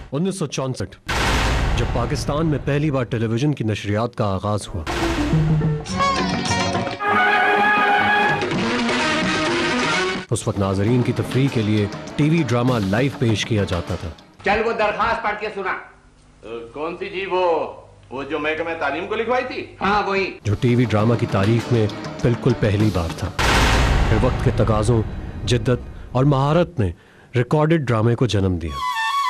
1964 जब पाकिस्तान में पहली बार टेलीविजन की नशरियात का आगाज हुआ। उस वक्त नाजरीन की तफरीह के लिए टीवी ड्रामा लाइव पेश किया जाता था। चल वो दरखास्त पढ़ के सुना। कौन सी जी? वो जो महकमे तालीम को लिखवाई थी? हाँ वही, जो टीवी ड्रामा की तारीख में बिल्कुल पहली बार था। फिर वक्त के तकाज़ों, जिद्दत और महारत ने रिकॉर्डेड ड्रामे को जन्म दिया।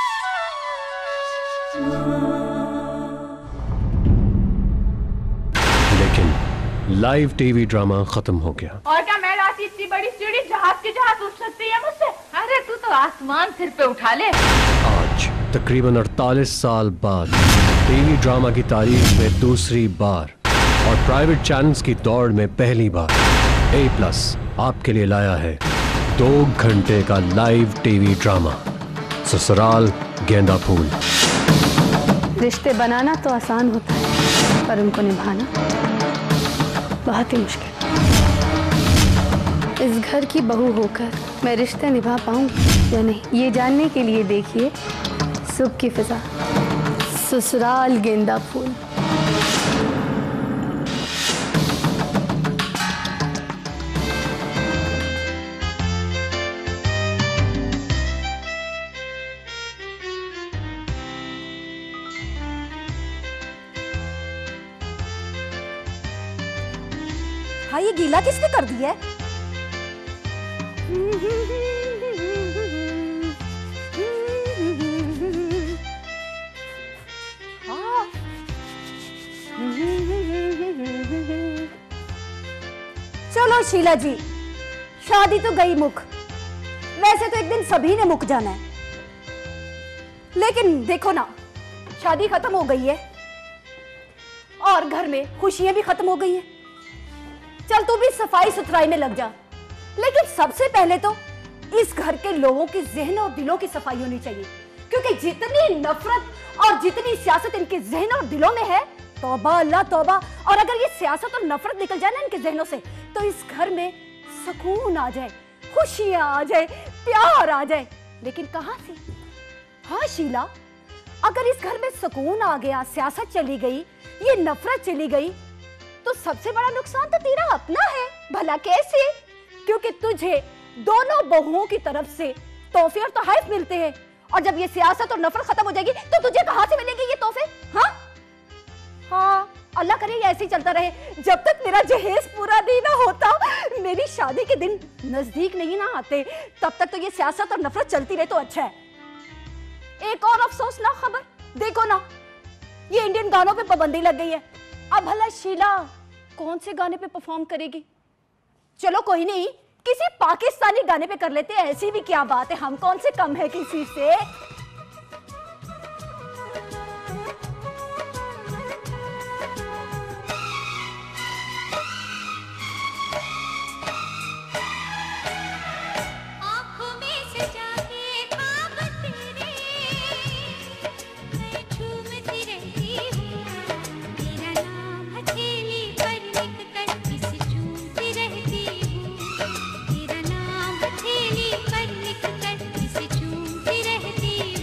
लेकिन लाइव टीवी ड्रामा खत्म हो गया। और क्या मैं रात इतनी बड़ी सीढ़ी जहाज उठ सकती है मुझसे? अरे तू तो आसमान सिर पे उठा ले। आज तकरीबन 48 साल बाद टीवी ड्रामा की तारीख में दूसरी बार और प्राइवेट चैनल्स की दौड़ में पहली बार A+ आपके लिए लाया है 2 घंटे का लाइव टीवी ड्रामा ससुराल गेंदा फूल। रिश्ते बनाना तो आसान होता है, पर उनको निभाना बहुत ही मुश्किल। इस घर की बहू होकर मैं रिश्ते निभा पाऊंगी या नहीं, ये जानने के लिए देखिए सुबह की फिजा, ससुराल गेंदा फूल। हाँ, ये गीला किसने कर दिया है? हाँ। चलो शीला जी, शादी तो गई मुक। वैसे तो एक दिन सभी ने मुक जाना है, लेकिन देखो ना, शादी खत्म हो गई है और घर में खुशियां भी खत्म हो गई हैं। चल तू भी सफाई सुथराई में लग जा, लेकिन सबसे पहले तो इस घर के लोगों के जहन और दिलों की सफाई होनी चाहिए, क्योंकि जितनी नफरत और जितनी सियासत इनके जहन और दिलों में है, तौबा अल्लाह तौबा। और अगर ये सियासत और नफरत निकल जाए ना इनके जहनों से, तो इस घर में सुकून आ जाए, खुशियां आ जाए, प्यार आ जाए। लेकिन कहां से? हाँ शीला, अगर इस घर में सुकून आ गया, सियासत चली गई, ये नफरत चली गई, तो सबसे बड़ा नुकसान तो तेरा अपना है। भला कैसे? क्योंकि तुझे दोनों बहुओं की तरफ से तोहफे और तोहफे मिलते हैं, और जब ये सियासत और नफरत खत्म हो जाएगी तो तुझे कहां से मिलेंगे ये तोहफे? हाँ हाँ, अल्लाह करे ये ऐसे ही चलता रहे जब तक मेरा जहेज पूरा नहीं ना होता, मेरी शादी के दिन नजदीक नहीं ना आते, तब तक तो ये सियासत और नफरत चलती रहे तो अच्छा है। एक और अफसोसनाक खबर, देखो ना, ये इंडियन गानों पे पाबंदी लग गई है। अब भला शीला कौन से गाने पे परफॉर्म करेगी? चलो कोई नहीं, किसी पाकिस्तानी गाने पे कर लेते हैं, ऐसी भी क्या बात है, हम कौन से कम है किसी से। तेरा नाम हथेली पर लिख कर इसे चूमती रहती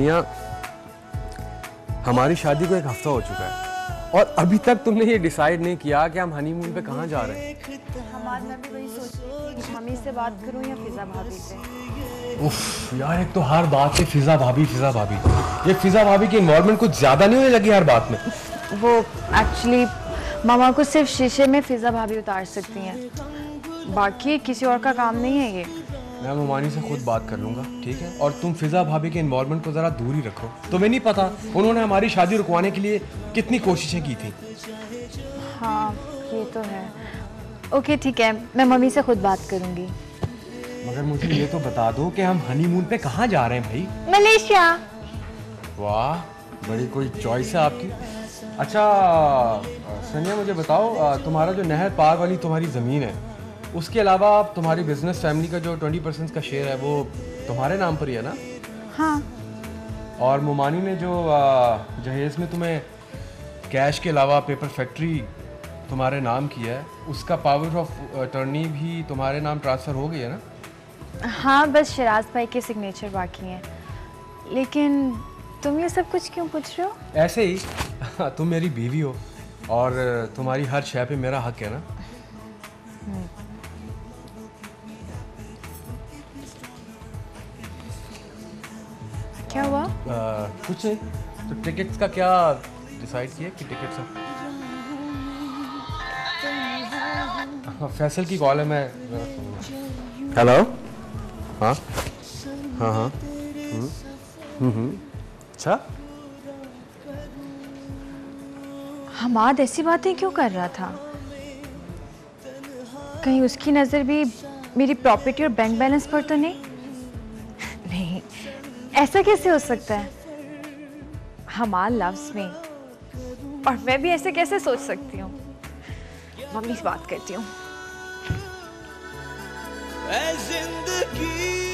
सनिया, हमारी शादी को 1 हफ्ता हो चुका है और अभी तक तुमने ये डिसाइड नहीं किया कि हम हनीमून पे कहाँ जा रहे हैं। हमारे मैं भी वही सोच रही थी, मम्मी से बात करूं या फिजा भाभी से। उफ यार, एक तो हर बात पे फिजा भाभी फिजा भाभी। ये फिजा भाभी की इन्वॉल्वमेंट कुछ ज्यादा नहीं होने लगी हर बात में? वो एक्चुअली मामा को सिर्फ शीशे में फिजा भाभी उतार सकती हैं, बाकी किसी और का काम नहीं है ये। मैं मोमानी से खुद बात कर लूंगा, ठीक है? और तुम फिजा भाभी के इन्वॉल्वमेंट को जरा दूर ही रखो। तुम्हें नहीं पता उन्होंने हमारी शादी रुकवाने के लिए कितनी कोशिशें की थी। हाँ ये तो है। ओके ठीक है, मैं मम्मी से खुद बात करूंगी। मगर मुझे ये तो बता दो कि हम हनीमून पे कहाँ जा रहे हैं भाई? मलेशिया। वाह, बड़ी कोई चॉइस है आपकी। अच्छा सनिया, मुझे बताओ, तुम्हारा जो नहर पार वाली तुम्हारी ज़मीन है, उसके अलावा तुम्हारी बिजनेस फैमिली का जो 20% का शेयर है वो तुम्हारे नाम पर ही है ना? हाँ। और मोमानी ने जो जहेज़ में तुम्हें कैश के अलावा पेपर फैक्ट्री तुम्हारे नाम किया है, उसका पावर ऑफ अटर्नी भी तुम्हारे नाम ट्रांसफ़र हो गई है ना? हाँ, बस शराज भाई के सिग्नेचर बाकी हैं। लेकिन तुम ये सब कुछ क्यों पूछ रहे हो? ऐसे ही तुम मेरी बीवी हो और तुम्हारी हर शय पे मेरा हक है ना। क्या हुआ? कुछ नहीं। तो टिकट्स का क्या डिसाइड किया कि टिकट्स फैसल की कॉल है। मैं हेलो। हाँ हाँ हाँ। अच्छा, हमाद ऐसी बातें क्यों कर रहा था? कहीं उसकी नज़र भी मेरी प्रॉपर्टी और बैंक बैलेंस पर तो नहीं? नहीं, ऐसा कैसे हो सकता है? हमाद लव्स मी और मैं भी ऐसे कैसे सोच सकती हूँ? मम्मी से बात करती हूँ। जिंदगी